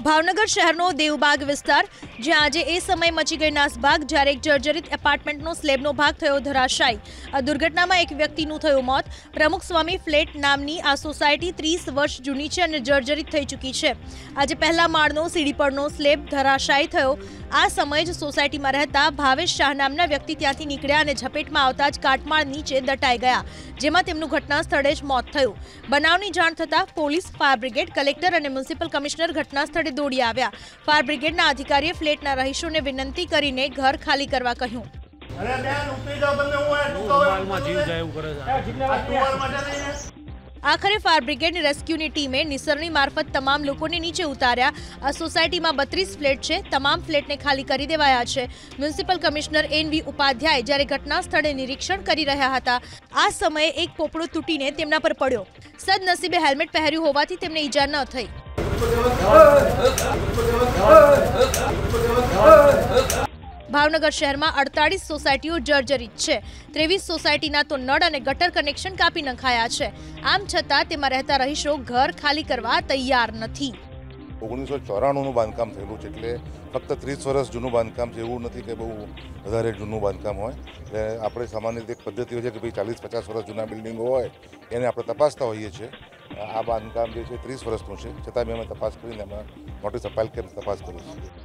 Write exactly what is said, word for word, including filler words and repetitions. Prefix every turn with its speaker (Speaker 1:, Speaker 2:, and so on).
Speaker 1: ભાવનગર શહેરનો દેવબાગ વિસ્તાર, જ્યાં આજે એ સમય મચી ગઈ નાસભાગ જ્યારે એક જર્જરિત એપાર્ટમેન્ટનો સ્લેબનો ભાગ થયો ધરાશાયી। આ દુર્ઘટનામાં એક વ્યક્તિનું થયું મોત। પ્રમુખ સ્વામી ફ્લેટ નામની આ સોસાયટી ત્રીસ વર્ષ જૂની છે અને જર્જરિત થઈ ચૂકી છે। આજે પહેલા માળનો સીડી પરનો સ્લેબ ધરાશાયી થયો। આ સમયે જ સોસાયટીમાં રહેતા ભાવેશ શાહ નામના વ્યક્તિ ત્યાંથી નીકળ્યા અને ઝપેટમાં આવતા જ કાટમાળ નીચે દટાઈ ગયા, જેમાં તેમનું ઘટના સ્થળે જ મોત થયું। બનાવની જાણ થતાં પોલીસ, ફાયર બ્રિગેડ, કલેક્ટર અને મ્યુનિસિપલ કમિશનર ઘટના સ્થળે દોડી આવ્યા। ફાયર બ્રિગેડના અધિકારીએ ફ્લેટના રહીશોને વિનંતી કરીને ઘર ખાલી કરવા કહ્યું। આખરે ફાયર બ્રિગેડની રેસ્ક્યુની ટીમે નિસરણી મારફત તમામ લોકોને નીચે ઉતાર્યા। આ સોસાયટીમાં બત્રીસ ફ્લેટ છે, તમામ ફ્લેટને ખાલી કરી દેવાયા છે। Municipal commissioner N V Upadhyay જ્યારે ઘટના સ્થળે નિરીક્ષણ કરી રહ્યા હતા, આ સમયે એક પોપડો તૂટીને તેમના પર પડ્યો। સદનસીબે હેલ્મેટ પહેર્યું હોવાથી તેમને ઈજા ન થઈ। ભાવનગર શહેરમાં અડતાલીસ સોસાયટીઓ જર્જરિત છે। ત્રેવીસ સોસાયટીના તો નળ અને ગટર કનેક્શન કાપી નખાયા છે। આમ છતાં તેમાં રહેતા રહીશો ઘર ખાલી કરવા તૈયાર નથી।
Speaker 2: ઓગણીસો ચોરાણુંનું બાંધકામ થયેલું છે, એટલે ફક્ત ત્રીસ વર્ષ જૂનું બાંધકામ છે એવું નથી કે બહુ વધારે જૂનું બાંધકામ હોય। એટલે આપણે સામાન્ય રીતે એક પદ્ધતિ હોય છે કે ભાઈ ચાલીસ પચાસ વર્ષ જૂના બિલ્ડિંગો હોય એને આપણે તપાસતા હોઈએ છીએ। આ બાંધકામ જે છે ત્રીસ વર્ષનું છે, છતાં બી અમે તપાસ કરીને અમે નોટિસ અપાયેલ કે તપાસ કરીશું।